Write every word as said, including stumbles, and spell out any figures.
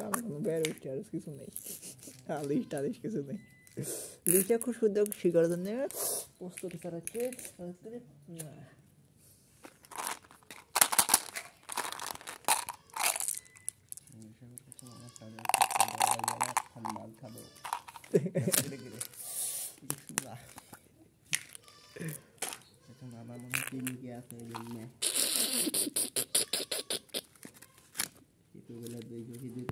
কাম কোনো বের উঠছে আর কিছু নেই আলিশ টালিশ কিছু নেই লিচা খুব সুন্দর শিকার জন্য প্রস্তুতি চালাচ্ছে মামা মনে তিনি কি আছে জন্য